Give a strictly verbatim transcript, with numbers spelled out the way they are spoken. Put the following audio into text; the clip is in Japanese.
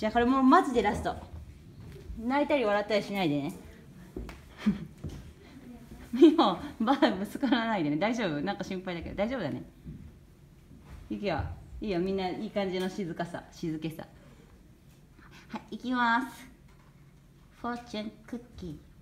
じゃあこれもうマジでラスト。泣いたり笑ったりしないでね。みほ、バーぶつからないでね。大丈夫？なんか心配だけど大丈夫だね。いくよ。いいよ、みんないい感じの静かさ、静けさ。はい、いきます。フォーチュンクッキー。